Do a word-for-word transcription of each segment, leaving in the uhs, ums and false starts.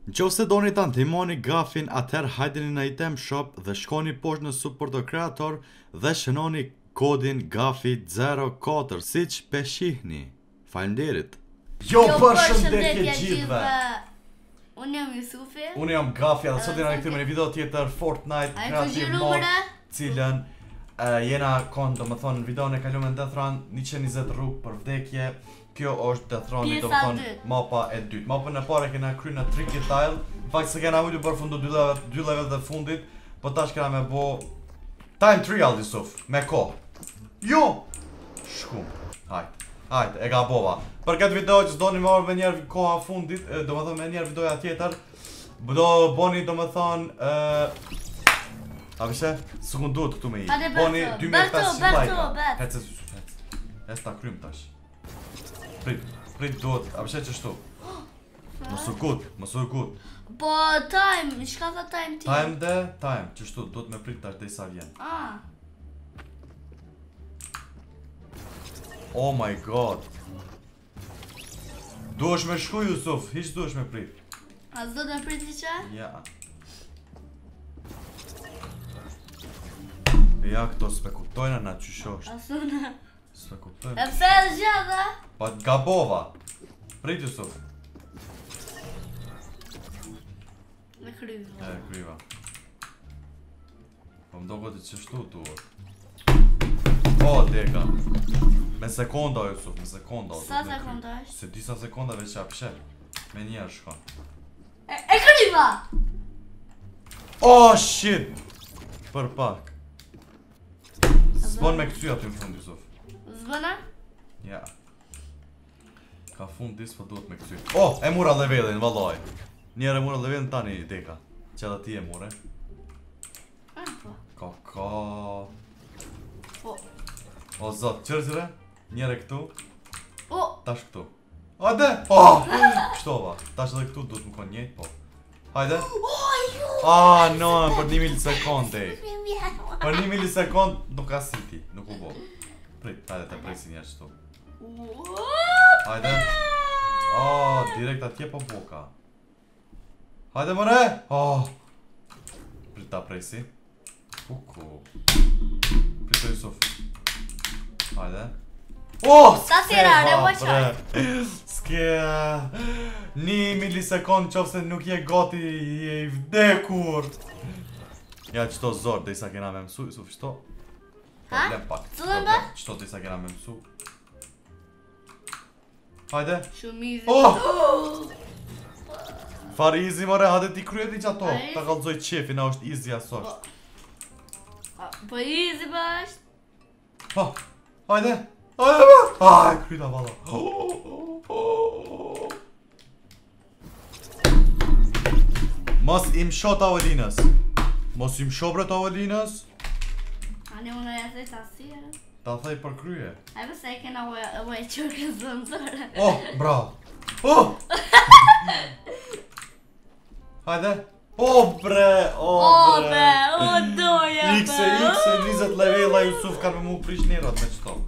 Nëse doni ta ndihmoni Gafin, atëherë hajdeni në Item Shop dhe shkoni poshtë në Supporto Creator dhe shënoni kodin Gafi zero katër siç pe shihni. Faleminderit. Jo, përshëndetje gjithëve. Unë jam Jusufi. Unë jam Gafi dhe sot jena rikthyer me një video tjetër Fortnite Creative Mode, cilën uh, jena kon domethënë në videon e kaluar në Death Run njëqind e njëzet rrugë për vdekje. Kjo është Death Run, domethënë mapa e dytë. Mapën e parë kena kryer në Tricky Tile. Në fakt se kena humbur përfundu dy level dy level të fundit, po tash kena me bo time trial Yusuf, me kohë. Jo. Shkum. Hajde. Hajde, e gabova. Për këtë video që s'doni më marrë me njerë koha fundit, domethënë me njerë videoja tjetër, do boni domethënë ë a vëshë, sekond duhet këtu me i. Boni dy mijë e pesëqind like. Hecë hecë. Es ta krym tash. Prit, prit duhet, a vëshë çështu. Mos u gut, mos u gut. Po time, çka tha time ti? Time de, time, çështu, duhet me prit tash derisa vjen. Ah. Oh my god. Duhesh me shku Yusuf, hiç duhesh me prit. A s'do të priti që? Ja. Ja këto s'pe kuptojnë na qyshosh. Asuna. S'pe kuptojnë. E pse e zgjadha? Pa gabova. Prit Yusuf. Me kryva. E, kryva. Po më dogo të qështu duhet. O, deka. Me sekonda Yusuf, me sekonda. Sa sekonda është? Se disa sekonda veç qa pshet. Me njerë shkon. E, e kryva! Oh shit! Për pak. S'bon me këty aty në fund Yusuf. Zbëna? Ja. Ka fund dis, po duhet me këty. Oh, e mura levelin, vallaj. Njerë e mura levelin tani deka. Që da ti e mure. Ah, po. Ka ka. Po. O zot, qërëzire? Njere këtu. O! Tash këtu. Hajde! Oh! Pështova. Tash edhe këtu duhet më konë njëjtë, po. Hajde! Ah, no, për një milisekond, ej. Për një milisekond nuk ka siti, nuk u bo. Prit, hajde të presi njerë qëtu. Hajde! Oh, direkt atje po boka. Hajde mëre! Oh! Prit ta presi. Kuku. Prit të Yusuf. Hajde. Oh! Sa tirare, po qaj? Ske... Një milisekund qofse nuk je gati, je i vdekur. Ja, qëto zor, dhe isa kena me mësu, Yusuf, qëto? Ha? Problem pak. Cëllën bë? Qëto dhe isa kena me mësu. Hajde. Shumizi. Oh! Far easy, more, hajde ti kryet i qato. Ta kalzoj qefi, na është easy asosh. Po easy bash. Ha, hajde. Hajde ba. Aj, kryta valla. Mos im sho të avalinës. Mos im sho bre të avalinës. Ani unë e thej të asire. Ta thej për krye. A e përse e kena uaj qërë zënzore. Oh, bravo. Oh! Hajde. Oh bre, oh bre. O doja bre. Ikse, ikse, njëzet levela Yusuf kanë me mu prish njerët me qëto.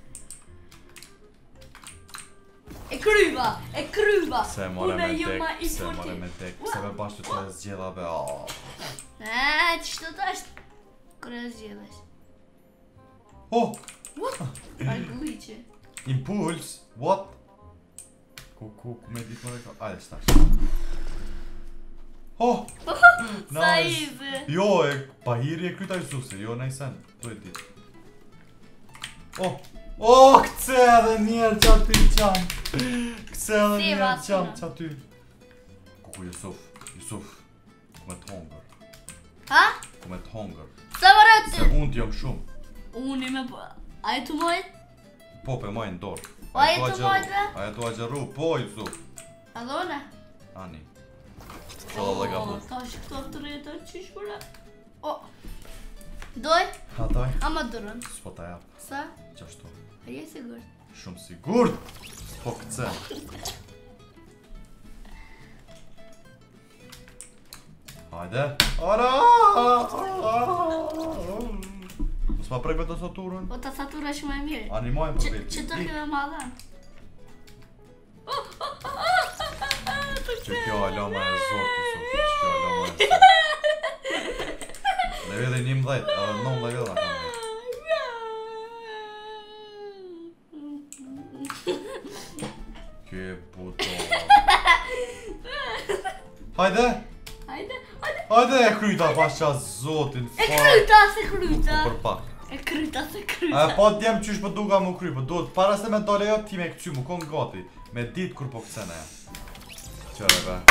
E kryva, e kryva. Se more me tek, se more me tek. Se me bashkë të të zgjela be, oh. E, qështu të është? Kërë e zgjelash. Oh! Arguliqe. Impuls, what? Ku, ku, ku me ditë më reka, ajde shtash. Oh! Sa easy. Jo, e pahiri e kryta Yusufse, jo najsen, tu e ditë. Oh! Oh, këtse edhe njerë që aty qanë. Këtse edhe njerë qanë që aty. Kuku Yusuf, Yusuf, ku me të hongër. Ha? Ku me të hongër. Sa më rëtë? Se unë t'jom shumë. Unë i me po... A e të mojt? Po, pe mojnë dorë. A e të mojt be? A e të agjeru, po Yusuf. A dhone? Ani. Qëllë dhe ka pu. Ta është këto të rejtë të qish përre. O! Doj? Ha doj? A më dërën? S'po ta japë. Sa? Qashtu. A je sigur? Shumë sigur. Po këtse. Hajde. Ara! Mos ma prek vetë saturën. Po ta satura shumë e mirë. Animojnë për veti. Që të kime ma dhenë? që kjo alama e zorti, Sofi, që kjo alama e zorti. Leveli njëmbëdhjetë, edhe nëntëmbëdhjetë levela kam ne. Kje buto. Hajde! Hajde, hajde! Hajde e kryta pas qa zotin E kryta se kryta! Për pak. E kryta se kryta! A po t'jem qysh për duka mu kry, për duhet para se me dole jo ti me këqy mu kon gati. Me dit kur po kësene ja. Qere be.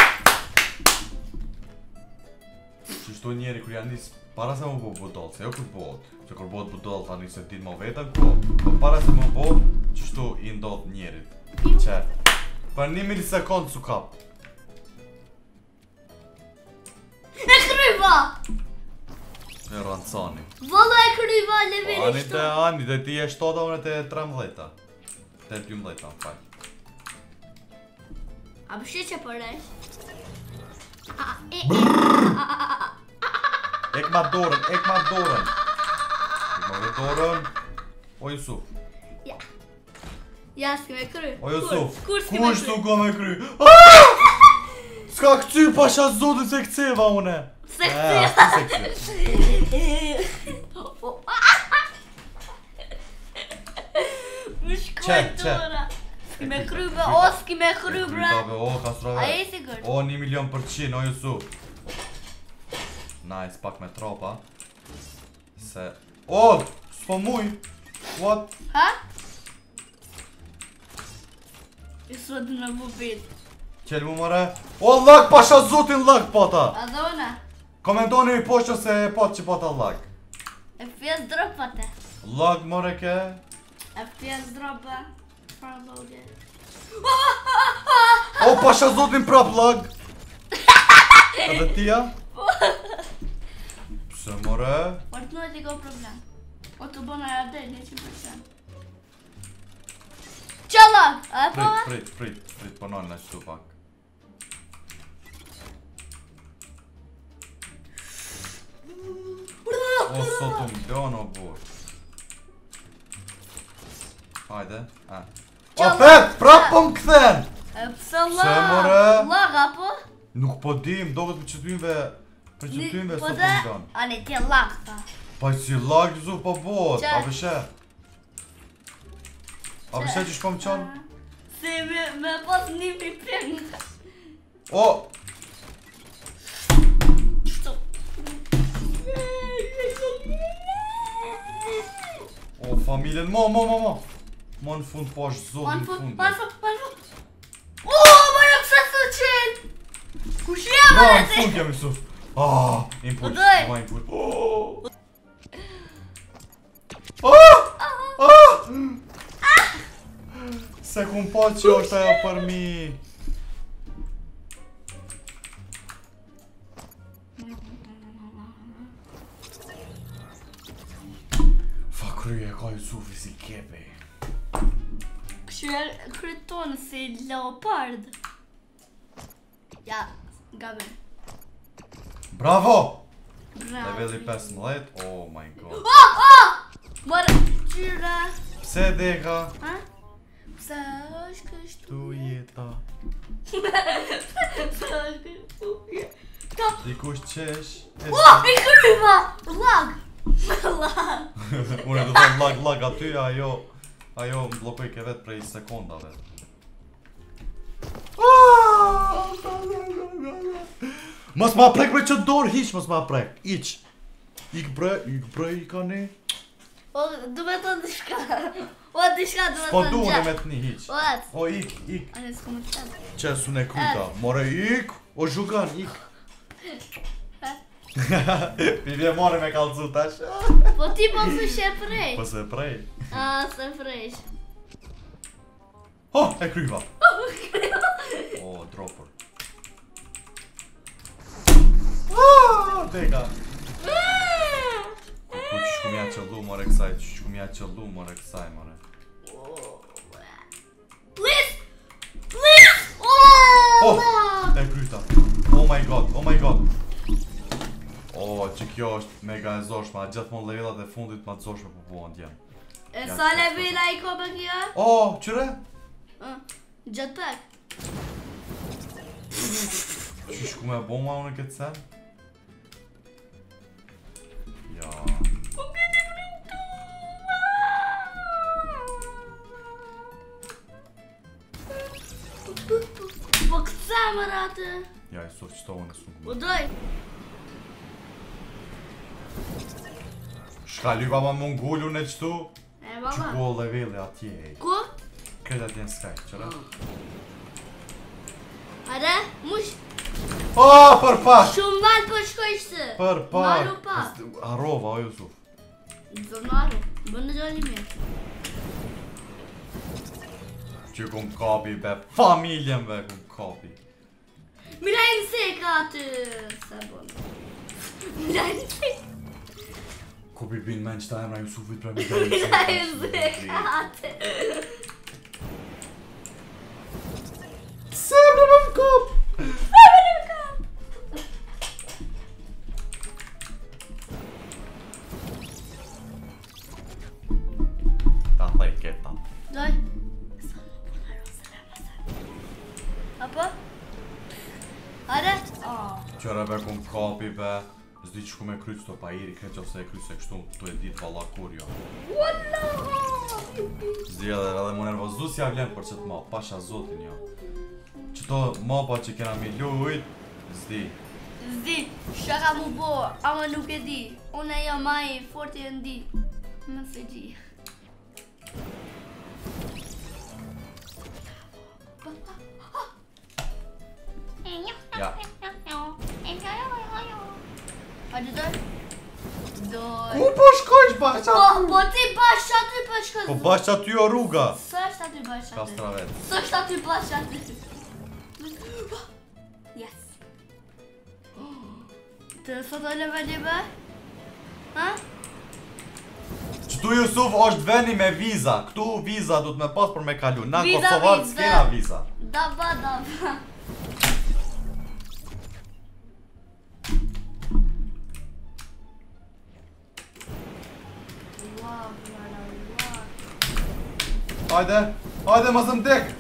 Qështu njeri kur janë nis, para se mu bo budol, se jo kur bod. Që kur bod budol ta nis e dit mo vetën ko. Po para se mu bo, qështu i ndodh njerit. Qe. Për një milisekund su kap. E kryva! E rancani. Valla e kryva, leveli Ani shtu! te ani, te ti e shtota, unë te trembëdhjeta. Te dymbëdhjeta, më fal. A përshë që përresh? Ek ma dorën, ek ma dorën. Ek ma dhe dorën. O Jusuf. Ja. Ja, s'ki me kry. O Jusuf. Kur s'ki me Kur kry? s'u ka me kry? S'ka këcy pasha zotin se këceva une. Se E, këceva. s'ki se këcy. Më shkoj Qe, qe. dora. S'ki me kry be, Kryta. o s'ki me kry bra. Kryta be, o kastrove. A e sigur? O një milion për qinë, o Jusuf. Nice, pak me tropa. Se... O, s'po muj. What? Ha? I sot në bubit. Qel mu mëre. O, lag, pasha zotin lag pata. A dhona? Komentoni i poshtë se e pot që pata lag. E pjes dropate. Lag mëre ke. E pjes dropa. Pra loge. O, pasha zotin prap lag. Edhe tia? Pse mëre? Fortnite i ka problem. O të bëna e adej, një qind përqind. Qa lag? A e Prit, pova? prit, prit, prit, përnon në qëtu pak. O, sot u mblon o bur. Hajde, a. O, Qa pet, prap po m'kthen! E pse lag? more? Lag apo? Nuk po dim, do këtë për qëtymve, për qëtymve Po sot u dhe? mblon. Ani ti e lag ta. Pa si lag zu po bot, Qa? a bëshe? A bëshe që shpo më qonë? Si me, me pas një mi peng. O! Shtu. O, familjen, mo, mo, mo, mo! Mo në fund po është zonë Pan në fut, fund. pan fut, pan fut. O, më jam se të qenë. Kush je No, më në në fund jam Jusuf. Ah, impuls, Po doj. ma impuls. Oh! Ah! Ah! Se kum po që është ajo për mi. Fa kryje ka Jusufi si kepe. Kështu kryton si leopard. Ja, gabim. Bravo! Bravo. Leveli pesëmbëdhjetë, oh my god. Oh, oh! Mërë, qyra. Pse deka? Ha? Pse është kështu? Tu jeta. Pse është kështu? Ka... Dikush qesh. e Oh, i kryva! Lag! Lag! Unë do thëmë lag lag aty, ajo ajo më blokoj ke vetë prej sekundave. Mos ma prek bre që dorë, hiq mos ma prek, iq. Ik bre, ik bre, i ka ne. O, du me të ndishka. O, ndishka du me Po të du ndja. në me të një hiq. O, atë. O ik, ik. Ane s'ku më të qatë. Që su ne kryta, more ik, o zhugan, ik. Pivje more me kalëzu tash. Po ti po të shë prej. Po se prej. A, se prej. Oh, e kryva. O, dropper. Oh, deka. Ku që shku mja qëllu more kësaj, që shku mja qëllu more kësaj more. Please! Please! Oh, Oh! e kryta. Oh my god, oh my god. Oh, që kjo është mega e zorshme, a gjithmonë levelat e fundit ma të zorshme po buon t'jem. E sa levela i ko për kjo? Oh, qëre? Jetpack. Qysh ku me bo ma unë këtë sen? Ja. Po këtësa më ratë. Ja, i sot qëta unë sun Po doj. Shka ly baba më ngullu në qëtu? E Që baba. ku o leveli atje e. Ku? Këtë atje në skaj, qëra? Are, mush O, për pak! shumë malë po shkojshtë. Për Malu pak! pak. Harova, o Jusuf. Zonaru, bë në gjoni mirë. Që kum kapi be, familjen be kum kapi. Mirajnë se ka të... Se bonë. Mirajnë se Ku pi bin men qëta emra Jusufit pra mi të Mirajnë se ka të... Se emra me më kap! Se më në ka! Ta thaj keta. Doj. Apo? Are? Qëra be kum kapi be, zdi që ku me kryt s'to pa iri, kreq ose e kryt se kështu, tu e dit valla kur jo. Wallah! Zdi edhe edhe mu nervozu si ja vlen për qëtë ma, pasha zotin jo. Qëto mapa që kena mi lujt, zdi. Zdi, shaka mu bo, ama nuk e di. Unë e jam maj forti e ndi. Më se gji. Ja. Hajde doj? Doj. Ku po shkojsh bashkë Po, aty? po ti bashkë aty po shkoj. Po bashkë aty o rruga. Së është aty bashkë aty? Kastra vet. Së është aty bashkë aty? Yes. Të sot o leveli bë? Ha? Qëtu Jusuf është veni me viza, këtu viza du të me pas për me kalu. Na Viza, Kosovarë viza. s'kena viza. Daba, daba. Wow, blala, wow. Hajde, hajde më zëm tek.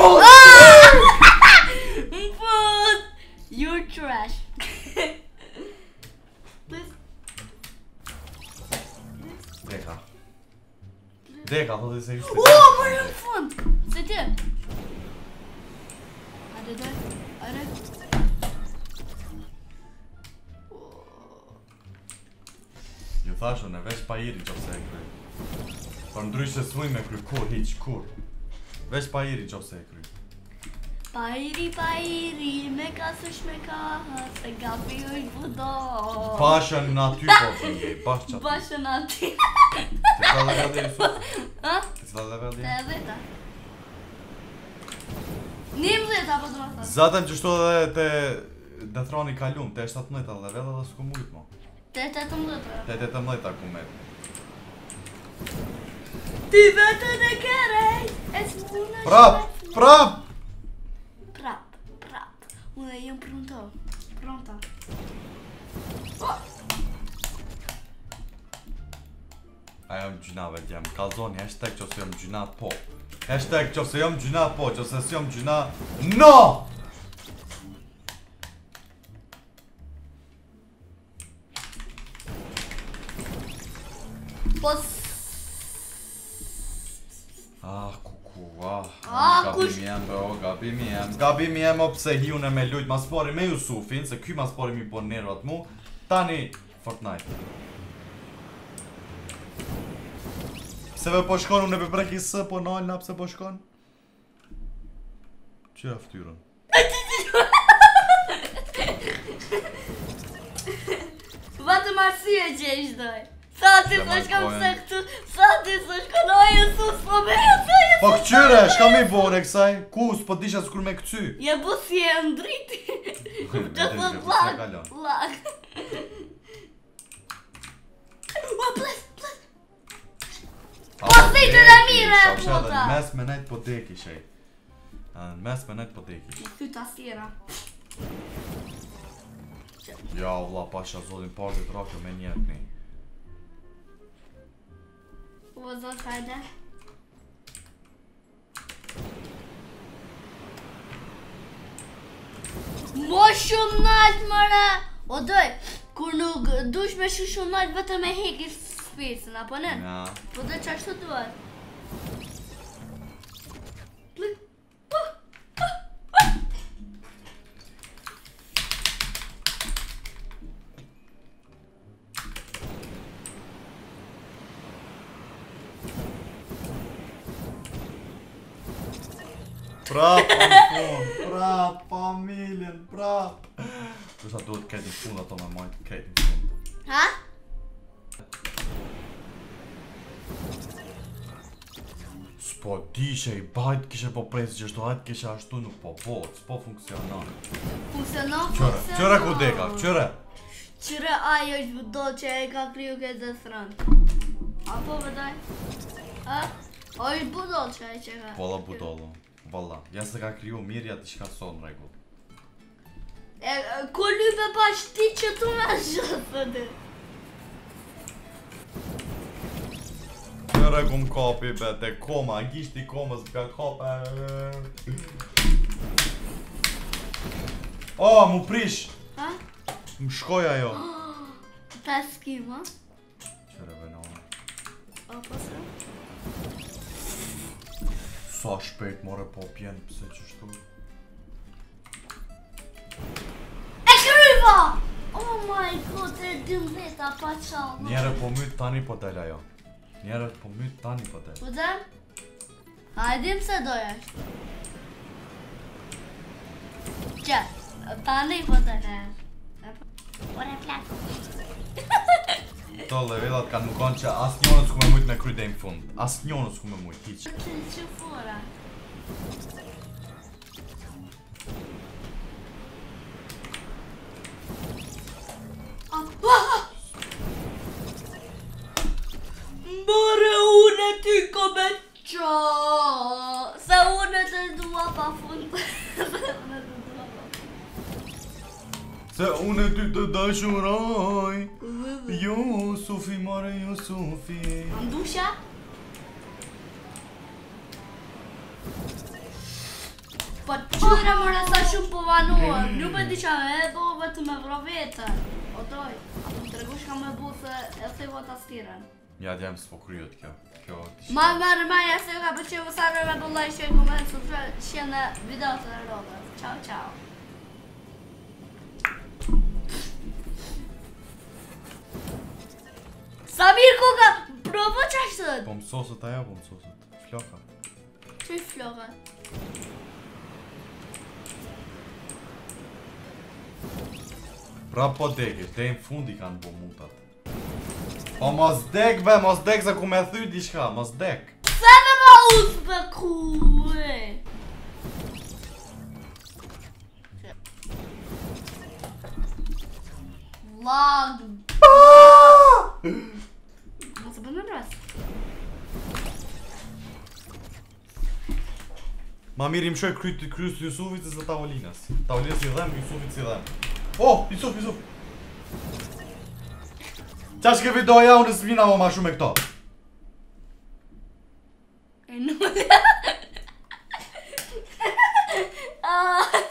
Food! You're trash. Please. Deka. Deka, thotë se ishte. O, më në fund! Se ti? Hajde doj, hajde. Ju thashu në veç pa iri qofse e kry. Por ndryshe s'muj me kry kur, hiq, kur. Veç pa iri qofse e kry. Pairi, pairi, me ka sësh me ka, se gapi u i budo. Bashën në aty po vije, bashë qatë. Bashën aty. Të cila dhe vedhe Jusuf? Ha? Të cila dhe vedhe? Te e dheta. Nim dheta, po të më thasë. Zatëm që shto dhe te dethroni kalum, te shtatëmdhjetë dhe vedhe dhe s'ku mujt mo. Te e të më dheta. Te tetëmdhjetë ku me. Ti vetën e kerej, e s'mune Prap, prap! Prap, prap. Unë e jem pronto. Pronta. A jam gjuna vet jam, kalzoni, hashtag që se jam gjuna po. Hashtag që se jam gjuna po, që se si jam gjuna no! Po Ah, kuku, ah, Ah, kush- gabimi jem, bro, gabimi jem. Gabimi jem o pse hiune me lujt mas pari me Jusufin, se ky mas pari mi po nervat mu. Tani, Fortnite. Pse ve po shkon unë e pëpreki së, po nalna pse po shkon? Që e ftyrën? Vatë arsye që ishtë doj. Sa ti Dhe së ma shkam shkojnë. se këtu, sa ti së shkon o Jezus, po me Jezus. Po këqyre, shka mi bore kësaj? Ku, s'po disha s'kur me këcy? Je bu si e ndriti. Që Vetëm thot që lag, s'e kalon. lag. O, ples, ples. Po thejtë dhe mire, plota. Në mes me nejt po deki shej. Në mes me nejt po deki. Në thyt asjera. Ja, vlla, pasha zotin partit rakjo me njerë këni. O, zot, hajde. Mo shumë nalt mëre. O doj, kur nuk dush me shu shumë nalt vetëm me heki spesën, apo ne? Ja. Po doj që ashtu duhet. Prap, në fund, prap, familjen, prap. Përsa duhet krejt në fund ato me majtë, krejt në fund. Ha? S'po dishe i bajt kishe po presi që shtu hajt kishe ashtu nuk po po, s'po funksionon. Funksionon, Qëre, funksionon. qëre ku deka, qëre? Qëre ajo është do që e ka kriju këtë dhe thranë. Apo vëdaj? Ha? O është budol që e që ka. Pola budolo. Valla, ja se ka kriju mirja të shka son në regull. E, ko lype pa shti që tu me shëtë të. Qëre ku më kapi be, te koma, gishti komës ka kape. O, mu prish! Ha? Më shkoj ajo. Ta s'kim, ha? Qëre venone. O, po se? Sa shpejt more po pjenë pëse që shtu. E kryva! Oh my god, e dëmdheta pa qalë. Njerë po myt tani po del ajo. Njerë po myt tani po del. Po dhe? Ha, e dim se doja është. Që, tani po del e. Por e plako. Këto levelat kanë më konë që asë njone s'ku me mujt me kry dejmë fund. Asë njone s'ku me mujt, hiq. Që që fora. Mbore unë e ty ko me qa. Se unë e të dua pa fund. Se unë e të dua pa fund. Se unë e ty të dashuroj. Jusufi, mare Jusufi. Ndusha? Po qyra mëra sa shumë po vanuar. Nuk e di qa e bo vetë me vro vetën. O doj, apo më tregush ka me bu se e theva ta stiren. Ja t'jam s'po kryot kjo. Kjo t'i Ma mërë maja se ka përqe vësarë me bëllaj që e këmë e sufre që në video të në rodë. Ciao, ciao. Samir Koka, provo që ashtë? Po mësosët ajo, po mësosët. Floka. Që i floka? Pra po deki, te në fundi kanë bo mutat. Po mos dek be, mos dek se ku me thy diçka, mos dek. Se me ma usë be kuë? Lag. Mos e bënë ras. Ma mirë im shoj kry të kryus të Jusufit se tavolinës. Tavolinës i dhem, Jusufit si dhem. Oh, Jusuf, Jusuf. Qa shke videoja unë s'vina më ma shumë e këto. E nulla. Ah.